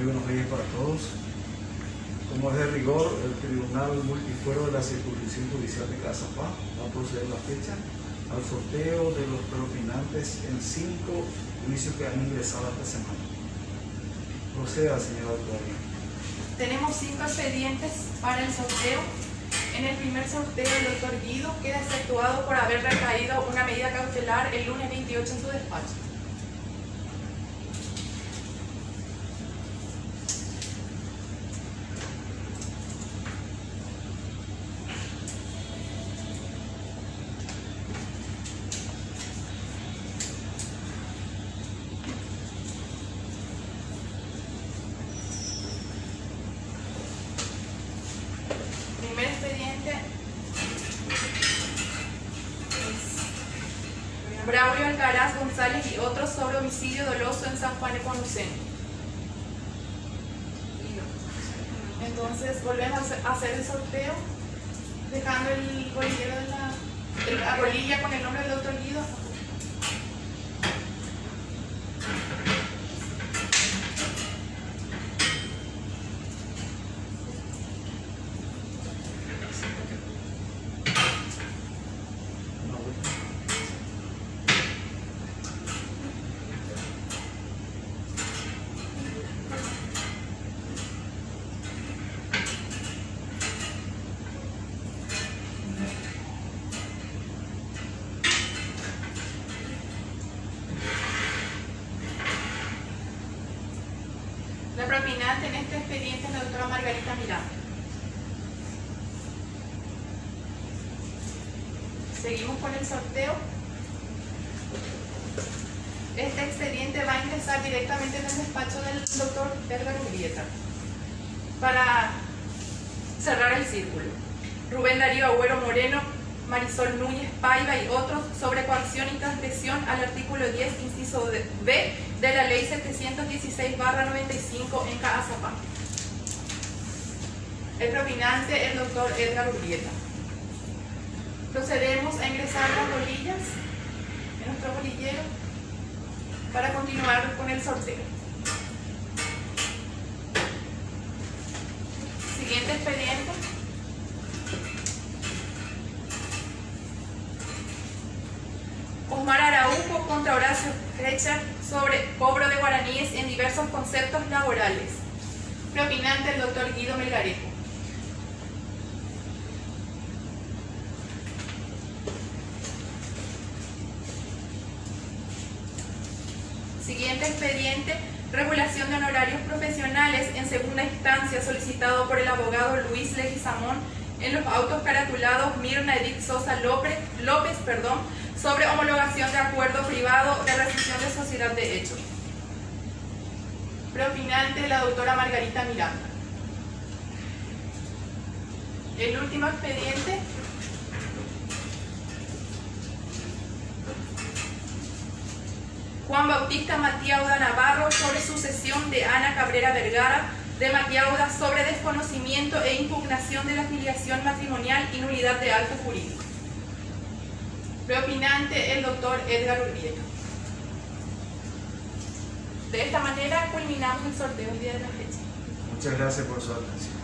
Muy buenos días para todos. Como es de rigor, el Tribunal Multifuero de la Circunscripción Judicial de Cazapá va a proceder la fecha al sorteo de los preopinantes en 5 juicios que han ingresado esta semana. Proceda, señora doctora. Tenemos 5 expedientes para el sorteo. En el primer sorteo, el doctor Guido queda exceptuado por haber recaído una medida cautelar el lunes 28 en su despacho. Primer expediente es Braulio Alcaraz González y otros sobre homicidio doloso en San Juan de Ponuceno. Entonces volvemos a hacer el sorteo, dejando el bolillero de la bolilla con el nombre del doctor Guido. La propinante en este expediente es la doctora Margarita Miranda. Seguimos con el sorteo. Este expediente va a ingresar directamente en el despacho del doctor Edgar Urbieta para cerrar el círculo. Rubén Darío Agüero Moreno, Marisol Núñez Paiva y otros sobre coacción y transgresión al artículo 10, inciso B de la ley 716/95 en Cazapá. El propinante, el doctor Edgar Urbieta. Procedemos a ingresar las bolillas en nuestro bolillero para continuar con el sorteo. Siguiente expediente. Osmar Araujo contra Horacio Krecher sobre cobro de guaraníes en diversos conceptos laborales. Propinante el doctor Guido Melgarejo. Siguiente expediente, regulación de honorarios profesionales en segunda instancia solicitado por el abogado Luis Leguizamón en los autos caratulados Mirna Edith Sosa López, sobre homologación de acuerdo privado de rescisión de sociedad de hecho. Propinante la doctora Margarita Miranda. El último expediente Juan Bautista Matiauda Navarro sobre sucesión de Ana Cabrera Vergara de Matiauda sobre desconocimiento e impugnación de la filiación matrimonial y nulidad de acto jurídico. Propinante el doctor Edgar Urbieta. De esta manera culminamos el sorteo el día de la fecha. Muchas gracias por su atención.